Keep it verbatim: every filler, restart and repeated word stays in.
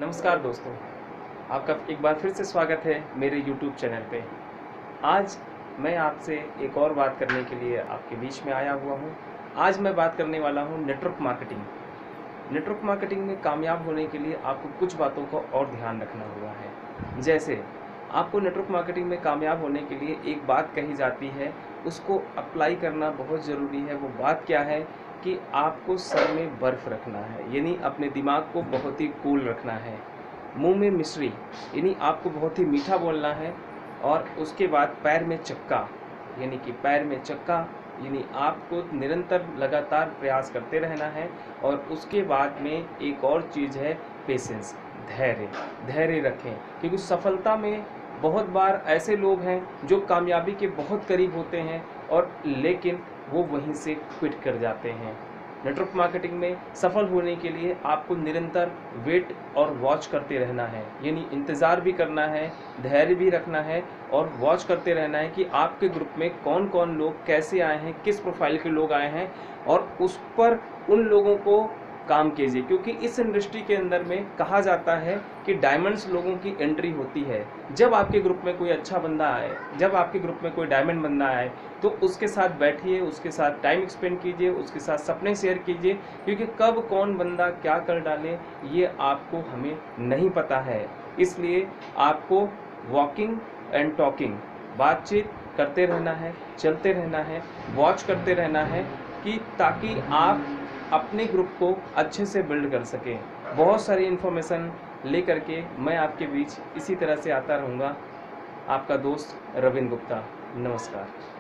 नमस्कार दोस्तों, आपका एक बार फिर से स्वागत है मेरे यूट्यूब चैनल पे। आज मैं आपसे एक और बात करने के लिए आपके बीच में आया हुआ हूँ। आज मैं बात करने वाला हूँ नेटवर्क मार्केटिंग। नेटवर्क मार्केटिंग में कामयाब होने के लिए आपको कुछ बातों का और ध्यान रखना हुआ है। जैसे आपको नेटवर्क मार्केटिंग में कामयाब होने के लिए एक बात कही जाती है, उसको अप्लाई करना बहुत ज़रूरी है। वो बात क्या है कि आपको सर में बर्फ़ रखना है, यानी अपने दिमाग को बहुत ही कूल रखना है। मुंह में मिश्री, यानी आपको बहुत ही मीठा बोलना है। और उसके बाद पैर में चक्का, यानी कि पैर में चक्का यानी आपको निरंतर लगातार प्रयास करते रहना है। और उसके बाद में एक और चीज़ है पेशेंस, धैर्य धैर्य रखें, क्योंकि सफलता में बहुत बार ऐसे लोग हैं जो कामयाबी के बहुत करीब होते हैं और लेकिन वो वहीं से क्विट कर जाते हैं। नेटवर्क मार्केटिंग में सफल होने के लिए आपको निरंतर वेट और वॉच करते रहना है, यानी इंतज़ार भी करना है, धैर्य भी रखना है और वॉच करते रहना है कि आपके ग्रुप में कौन कौन लोग कैसे आए हैं, किस प्रोफाइल के लोग आए हैं, और उस पर उन लोगों को काम कीजिए। क्योंकि इस इंडस्ट्री के अंदर में कहा जाता है कि डायमंड्स लोगों की एंट्री होती है। जब आपके ग्रुप में कोई अच्छा बंदा आए, जब आपके ग्रुप में कोई डायमंड बंदा आए, तो उसके साथ बैठिए, उसके साथ टाइम स्पेंड कीजिए, उसके साथ सपने शेयर कीजिए। क्योंकि कब कौन बंदा क्या कर डाले ये आपको हमें नहीं पता है। इसलिए आपको वॉकिंग एंड टॉकिंग, बातचीत करते रहना है, चलते रहना है, वॉच करते रहना है, कि ताकि आप अपने ग्रुप को अच्छे से बिल्ड कर सकें। बहुत सारी इन्फॉर्मेशन लेकर के मैं आपके बीच इसी तरह से आता रहूँगा। आपका दोस्त रविंद्र गुप्ता। नमस्कार।